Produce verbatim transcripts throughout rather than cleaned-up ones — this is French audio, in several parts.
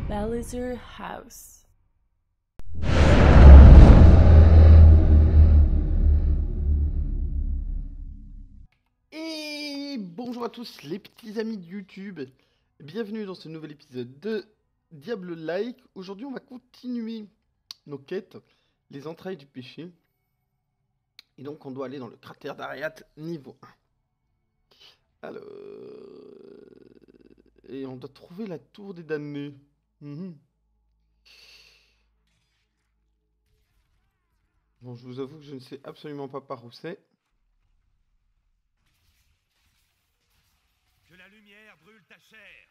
Bowser House. Et bonjour à tous les petits amis de YouTube, bienvenue dans ce nouvel épisode de Diable Like. Aujourd'hui on va continuer nos quêtes, les entrailles du péché. Et donc on doit aller dans le cratère d'Ariat niveau un. Alors... Et on doit trouver la tour des damnés. Mhm. Bon, je vous avoue que je ne sais absolument pas par où c'est. Que la lumière brûle ta chair.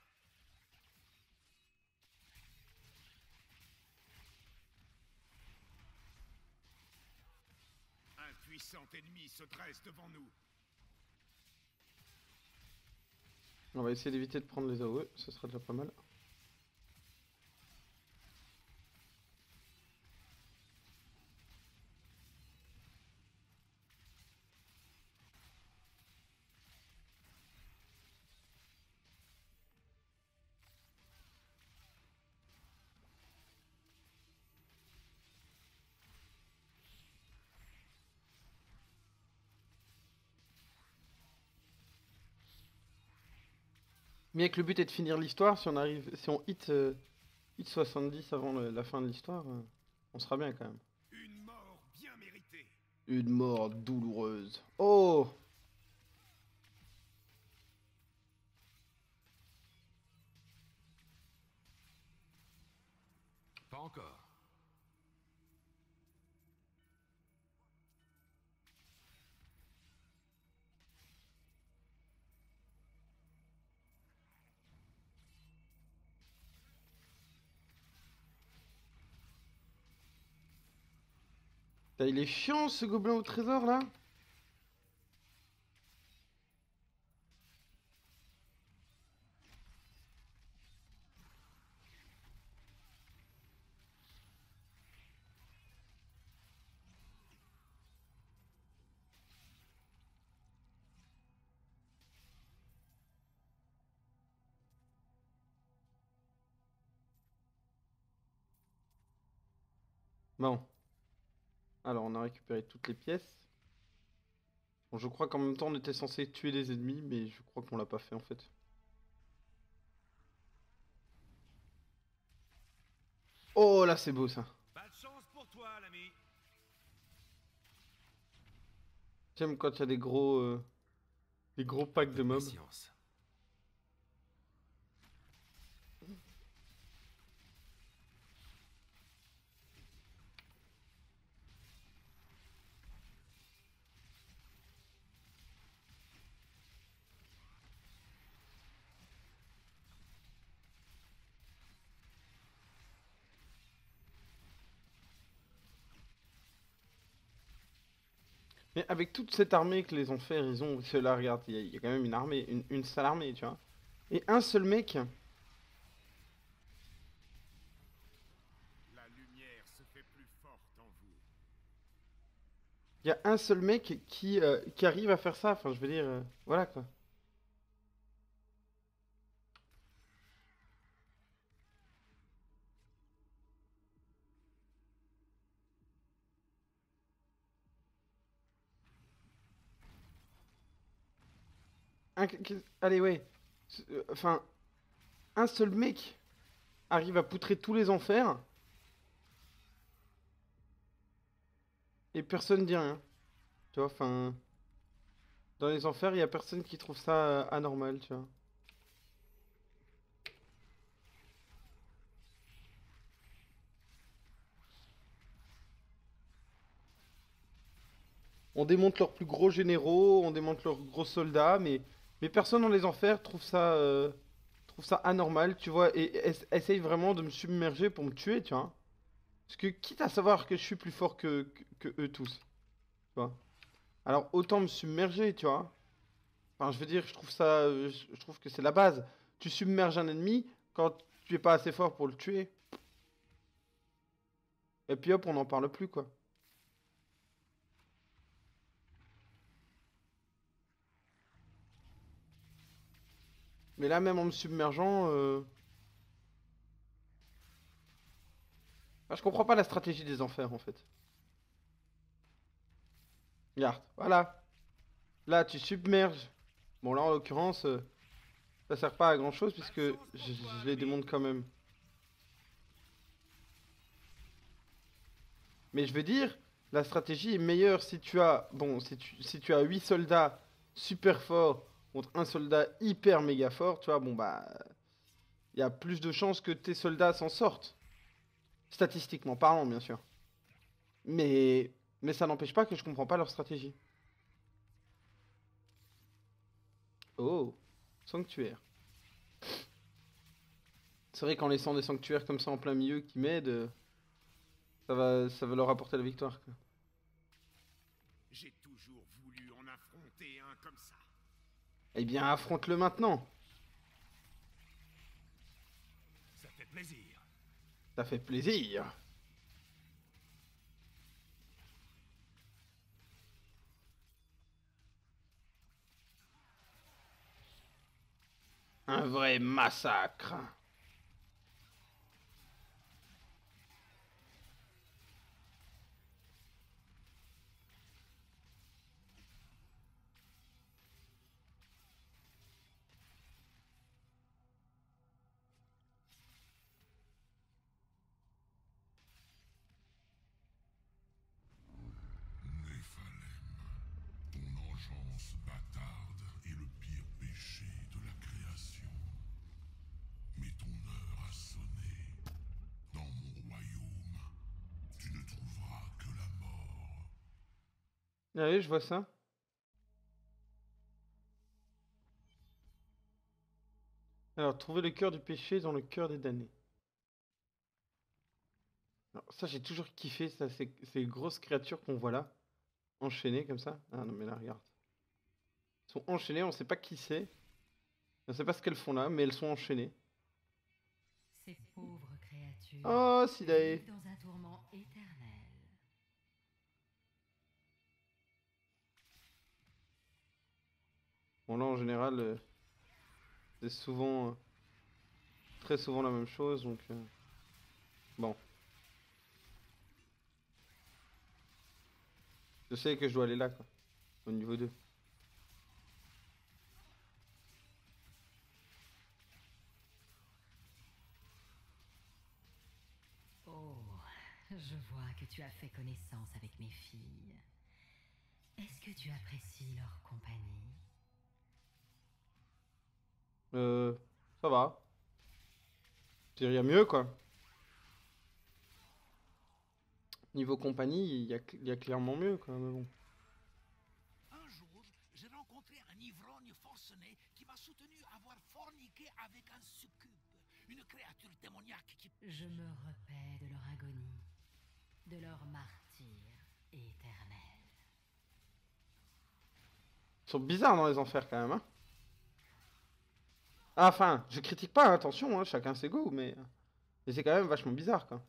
Un puissant ennemi se dresse devant nous. On va essayer d'éviter de prendre les A O E, ce sera déjà pas mal. Bien que le but est de finir l'histoire, si on arrive, si on hit, euh, hit soixante-dix avant le- la fin de l'histoire, euh, on sera bien quand même. Une mort bien méritée. Une mort douloureuse. Oh! Pas encore. Putain, il est chiant ce gobelin au trésor là. Bon. Alors on a récupéré toutes les pièces. Bon, je crois qu'en même temps on était censé tuer les ennemis, mais je crois qu'on l'a pas fait en fait. Oh là c'est beau ça. Pas de chance pour toi, l'ami. J'aime quand il y a des gros, euh, des gros packs de mobs. Patience. Mais avec toute cette armée que les enfers ils ont, parce que là regarde, il y, a- il y a quand même une armée, une, une sale armée, tu vois. Et un seul mec. La lumière se fait plus forte en vous. Il y a un seul mec qui, euh, qui arrive à faire ça. Enfin, je veux dire, euh, voilà quoi. Un- qu'est- allez, ouais. C'est- euh, Enfin, un seul mec arrive à poutrer tous les enfers et personne dit rien. Tu vois, enfin. Dans les enfers, il y a personne qui trouve ça euh, anormal, tu vois. On démonte leurs plus gros généraux, on démonte leurs gros soldats, mais, mais personne dans les enfers trouve ça, euh, trouve ça anormal, tu vois, et es- essaye vraiment de me submerger pour me tuer, tu vois. Parce que quitte à savoir que je suis plus fort que, que, que eux tous, tu vois. Alors autant me submerger, tu vois. Enfin, je veux dire, je trouve ça, euh, je je trouve que c'est la base. Tu submerges un ennemi quand tu es pas assez fort pour le tuer. Et puis hop, on n'en parle plus, quoi. Mais là, même en me submergeant, euh, Ah, je comprends pas la stratégie des enfers en fait. Regarde, voilà. Là, tu submerges. Bon, là en l'occurrence, euh, ça sert pas à grand chose puisque je, je les démonte quand même. Mais je veux dire, la stratégie est meilleure si tu as, bon, si tu, si tu as huit soldats super forts contre un soldat hyper méga fort, tu vois, bon bah, il y a plus de chances que tes soldats s'en sortent. Statistiquement parlant, bien sûr. Mais, mais ça n'empêche pas que je comprends pas leur stratégie. Oh, sanctuaire. C'est vrai qu'en laissant des sanctuaires comme ça en plein milieu qui m'aident, euh, ça va, ça va leur apporter la victoire, quoi. J'ai toujours voulu en affronter un comme ça. Eh bien, affronte-le maintenant. Ça fait plaisir. Ça fait plaisir. Un vrai massacre. Néphalem, ton engeance bâtarde est le pire péché de la création. Mais ton heure a sonné. Dans mon royaume, tu ne trouveras que la mort. Ah oui, je vois ça. Alors, trouver le cœur du péché dans le cœur des damnés. Alors, ça, j'ai toujours kiffé, ça, ces, ces grosses créatures qu'on voit là, enchaînées comme ça. Ah non, mais là, regarde. Elles sont enchaînées, on sait pas qui c'est. On sait pas ce qu'elles font là, mais elles sont enchaînées. Ces pauvres créatures Oh, Sidae. vivent dans un tourment éternel. Bon, là, en général, euh, c'est souvent... euh, très souvent la même chose, donc... euh, bon. Je sais que je dois aller là, quoi. Au niveau deux. Oh, je vois que tu as fait connaissance avec mes filles. Est-ce que tu apprécies leur compagnie? Euh... Ça va. Il y a mieux, quoi. Niveau compagnie, il y a, cl- il y a clairement mieux, quoi, mais bon. Un jour, j'ai rencontré un ivrogne forcené qui m'a soutenu avoir forniqué avec un succube, une créature démoniaque qui... Je me repais de leur agonie, de leur martyre éternel. Ils sont bizarres dans les enfers, quand même, hein. Ah, enfin, je critique pas, hein, attention, hein, chacun ses goûts, mais... mais c'est quand même vachement bizarre, quoi.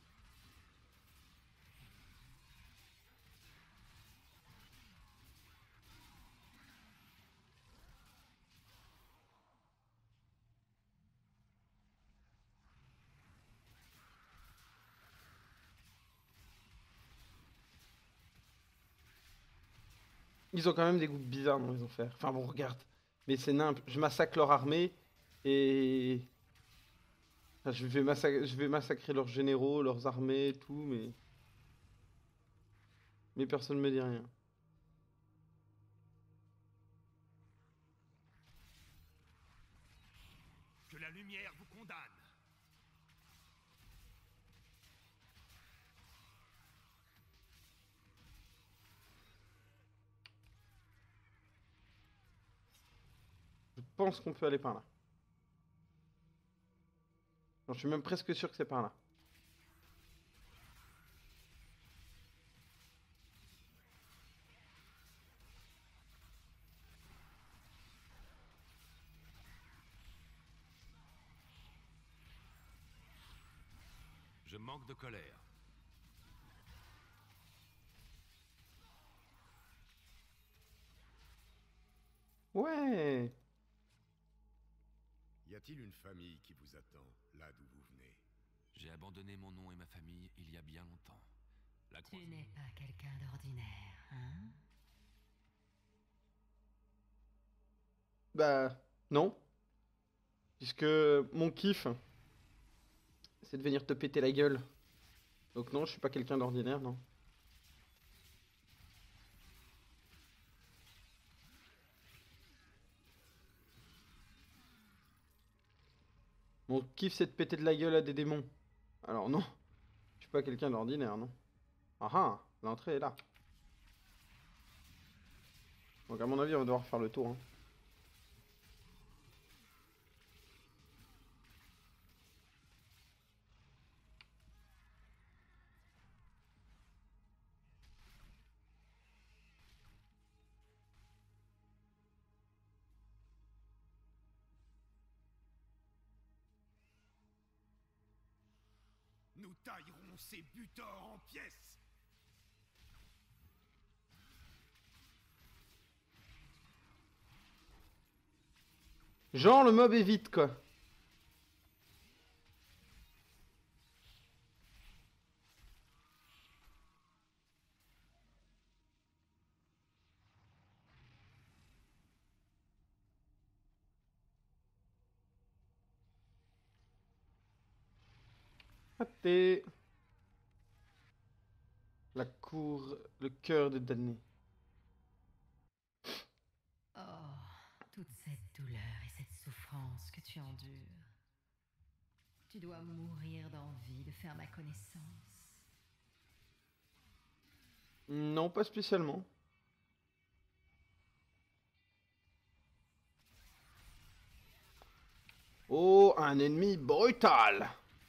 Ils ont quand même des goûts bizarres dans les enfers. Enfin bon, regarde. Mais c'est nimp. Je massacre leur armée et... Enfin, je vais, massa- je vais massacrer leurs généraux, leurs armées, et tout, mais... Mais personne me dit rien. Que la lumière vous condamne. Je pense qu'on peut aller par là. Non, je suis même presque sûr que c'est par là. Je manque de colère. Ouais. Y a-t-il une famille qui vous attend, là d'où vous venez? J'ai abandonné mon nom et ma famille il y a bien longtemps. La Tu croisée- n'es pas quelqu'un d'ordinaire, hein? Bah, non. Puisque mon kiff, c'est de venir te péter la gueule. Donc non, je suis pas quelqu'un d'ordinaire, non. Mon kiff, c'est de péter de la gueule à des démons. Alors non, je suis pas quelqu'un d'ordinaire, non. Ah ah, l'entrée est là. Donc à mon avis, on va devoir faire le tour. Hein. Nous taillerons ces butors en pièces. Genre, le mob est vite, quoi. Raté. La cour, le cœur des damnés. Oh, toute cette douleur et cette souffrance que tu endures. Tu dois mourir d'envie de faire ma connaissance. Non, pas spécialement. Oh, un ennemi brutal.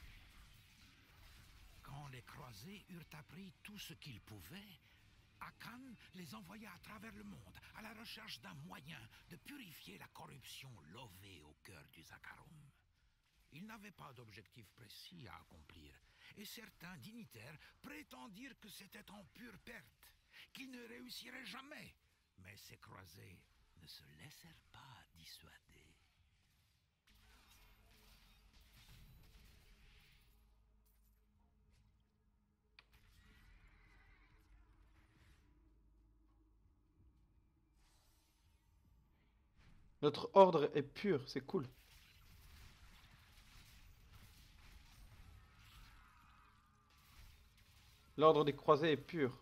Quand les croisés eurent appris tout ce qu'ils pouvaient, Akan les envoya à travers le monde à la recherche d'un moyen de purifier la corruption lovée au cœur du Zakarum. Ils n'avaient pas d'objectif précis à accomplir, et certains dignitaires prétendirent que c'était en pure perte, qu'ils ne réussiraient jamais. Mais ces croisés ne se laissèrent pas dissuader. Notre ordre est pur, c'est cool. L'ordre des croisés est pur.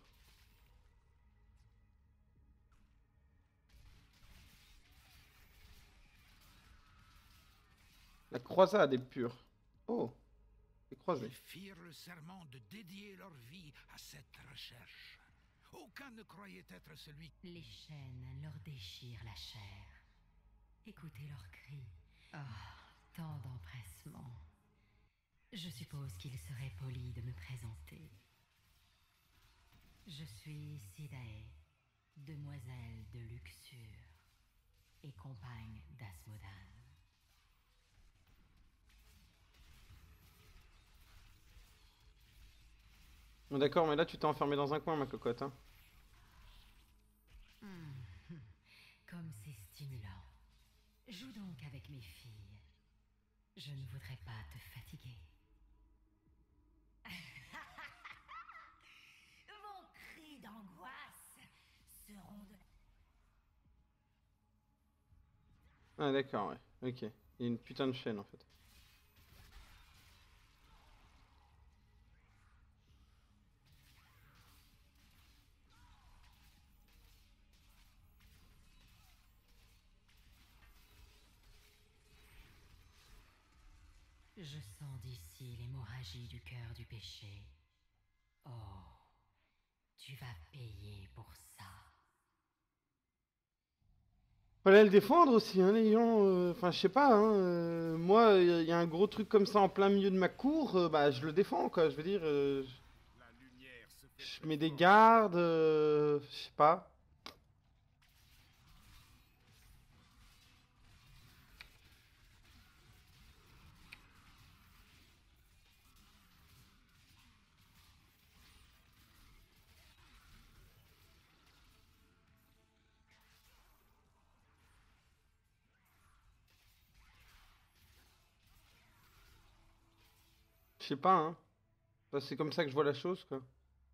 La croisade est pure. Oh, les croisés. Ils firent le serment de dédier leur vie à cette recherche. Aucun ne croyait être celui Les chaînes leur déchirent la chair. Écoutez leurs cris. Oh, tant d'empressement. Je suppose qu'il serait poli de me présenter. Je suis Sidae, demoiselle de luxure et compagne d'Asmodan. Bon, d'accord, mais là tu t'es enfermé dans un coin, ma cocotte. Hein. Hmm, Comme c'est stimulant. Joue donc avec mes filles. Je ne voudrais pas te fatiguer. Vos cris d'angoisse seront de... Ah d'accord, ouais. Ok. Il y a une putain de chaîne en fait. Je sens d'ici l'hémorragie du cœur du péché. Oh, tu vas payer pour ça. Fallait le défendre aussi, hein, les gens. euh, Enfin, je sais pas, hein. euh, moi, il y a un gros truc comme ça en plein milieu de ma cour, euh, bah, je le défends, quoi. Je veux dire, euh, La lumière se fait je plus mets des forte. gardes, euh, je sais pas. Je sais pas, hein. Enfin, c'est comme ça que je vois la chose, quoi.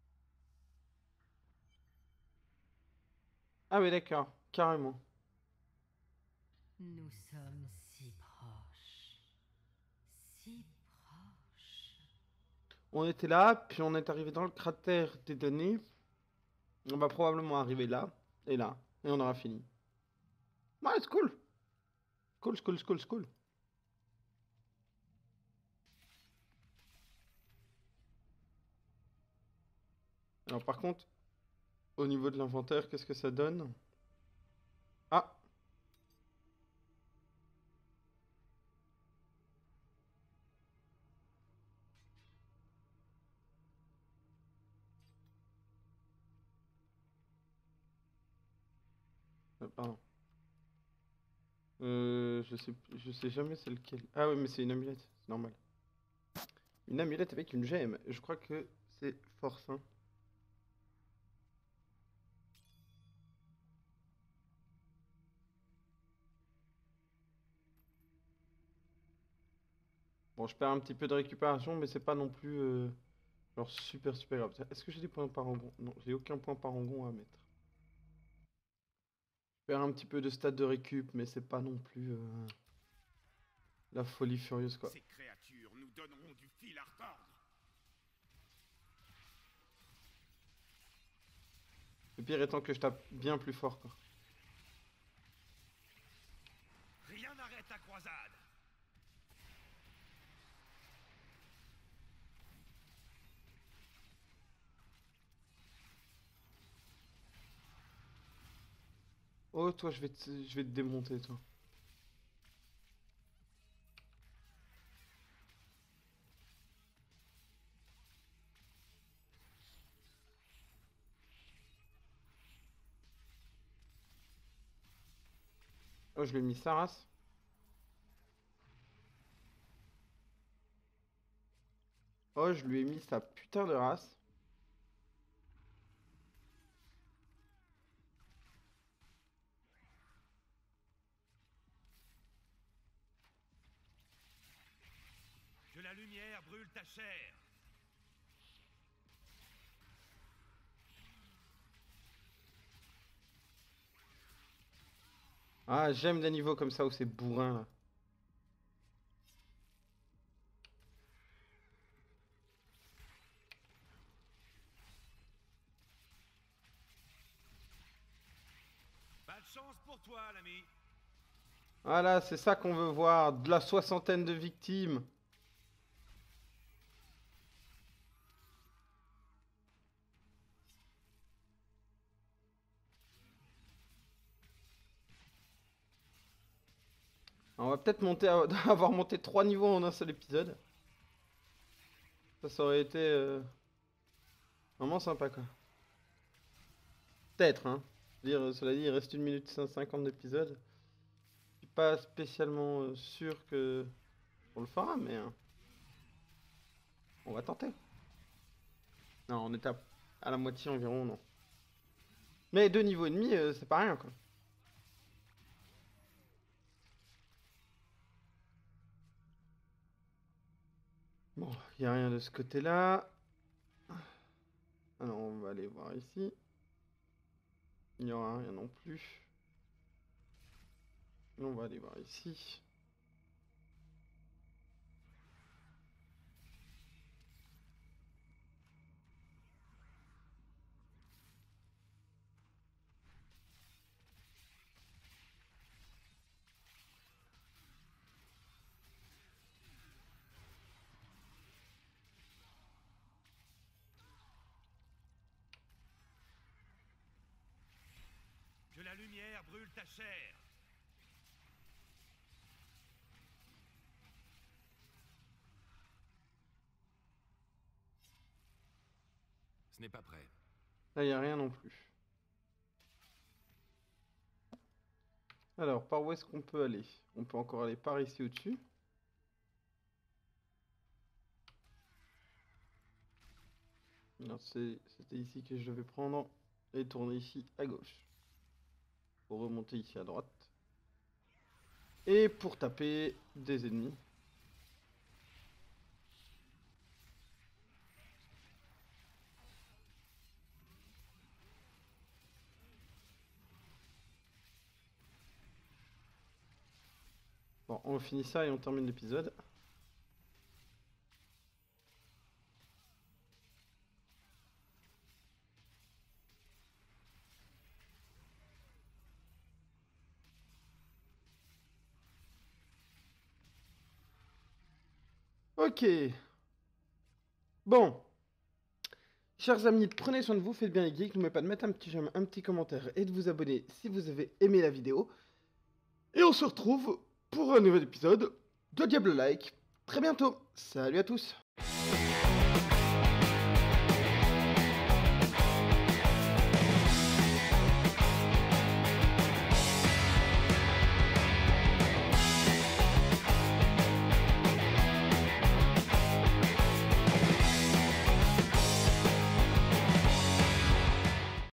Ah oui, d'accord, carrément. Nous sommes si proches. Si proches. On était là, puis on est arrivé dans le cratère des données. On va probablement arriver là, et là, et on aura fini. Ouais, c'est cool. Cool, c'est cool, c'est cool, c'est cool. Alors par contre, au niveau de l'inventaire, qu'est-ce que ça donne? Ah! Euh, pardon. Euh, je sais, je sais jamais c'est lequel. Ah oui, mais c'est une amulette, c'est normal. Une amulette avec une gemme. Je crois que c'est force, hein. Bon, je perds un petit peu de récupération, mais c'est pas non plus euh, genre super super grave. Est-ce que j'ai des points parangon? Non, j'ai aucun point parangon à mettre. Je perds un petit peu de stade de récup, mais c'est pas non plus euh, la folie furieuse, quoi. Ces créatures nous donneront du fil à retordre. Le pire étant que je tape bien plus fort, quoi. Rien n'arrête la croisade. Oh, toi, je vais te, je vais te démonter, toi. Oh, je lui ai mis sa race. Oh, je lui ai mis sa putain de race. Que la lumière brûle ta chair. Ah, j'aime les niveaux comme ça où c'est bourrin, là. Pas de chance pour toi, l'ami. Voilà, c'est ça qu'on veut voir. De la soixantaine de victimes. On va peut-être monter à- avoir monté trois niveaux en un seul épisode. Ça, ça aurait été euh, vraiment sympa, quoi. Peut-être, hein. Je veux dire, cela dit, il reste une minute cinquante d'épisode. Je suis pas spécialement euh, sûr que on le fera, mais hein, on va tenter. Non, on est à, à la moitié environ, non. Mais deux niveaux et demi, euh, c'est pas rien, quoi. Bon, il n'y a rien de ce côté-là. Alors, on va aller voir ici. Il n'y aura rien non plus. On va aller voir ici. Que la lumière brûle ta chair. Ce n'est pas prêt. Là, il n'y a rien non plus. Alors, par où est-ce qu'on peut aller? On peut encore aller par ici au-dessus. Alors, c'était ici que je devais prendre et tourner ici à gauche. Pour remonter ici à droite. Et pour taper des ennemis. Alors, on finit ça et on termine l'épisode. Ok. Bon. Chers amis, prenez soin de vous, faites bien les geeks. N'oubliez pas de mettre un petit j'aime, un petit commentaire et de vous abonner si vous avez aimé la vidéo. Et on se retrouve pour un nouvel épisode de Diablo Like très bientôt. Salut à tous.